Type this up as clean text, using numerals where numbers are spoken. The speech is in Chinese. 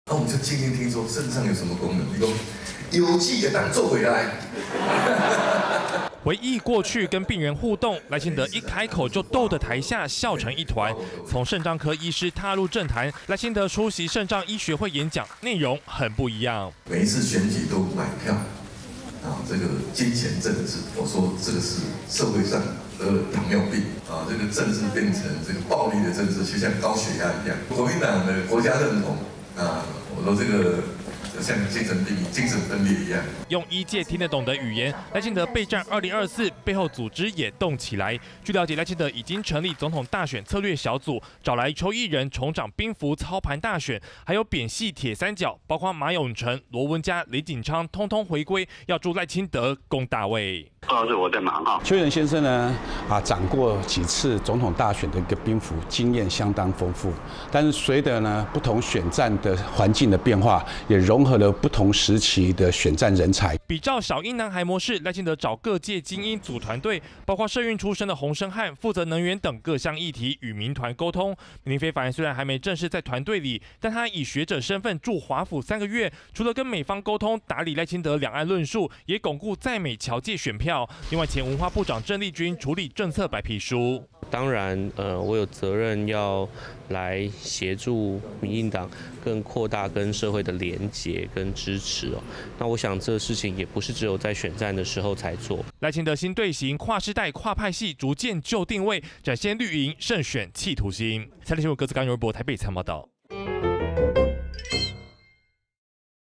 那我们就听说肾脏有什么功能？你说有剂也当做回来。 回忆过去跟病人互动，赖清德一开口就逗得台下笑成一团。从肾脏科医师踏入政坛，赖清德出席肾脏医学会演讲，内容很不一样。 每一次选举都买票，这个金钱政治，我说这个是社会上得了糖尿病这个政治变成这个暴力的政治，就像高血压一样。国民党的国家认同我说这个。像精神病、精神分裂一样， 用医界听得懂的语言，赖清德备战2024，背后组织也动起来。据了解，赖清德已经成立总统大选策略小组，找来邱毅人重掌兵符操盘大选，还有扁系铁三角，包括马永成、罗文嘉、雷景昌，通通回归，要助赖清德攻大位。 不好意思，我在忙哈。 邱毅人先生呢，掌过几次总统大选的一个兵符，经验相当丰富。但是随着呢不同选战的环境的变化，也融合了不同时期的选战人才。 比照小英男孩模式，赖清德找各界精英组团队，包括社运出身的洪胜汉，负责能源等各项议题与民团沟通。林飞帆虽然还没正式在团队里，但他以学者身份驻华府3个月，除了跟美方沟通、打理赖清德两岸论述，也巩固在美侨界选票。另外，前文化部长郑丽君处理政策白皮书。 当然，我有责任要来协助民进党更扩大跟社会的连结跟支持哦。那我想这事情也不是只有在选战的时候才做。 赖清德新队形、跨世代、跨派系逐渐就定位，展现绿营胜选企图心。财经新闻，各自刚由播台北参报道。